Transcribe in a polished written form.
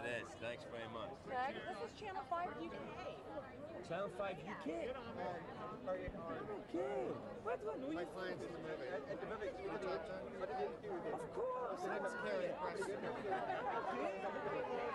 It is. Thanks very much. Greg, this is Channel 5 UK. Channel 5 UK. Okay. What? My client's in the movie. At the movie, Of course. Next Karen.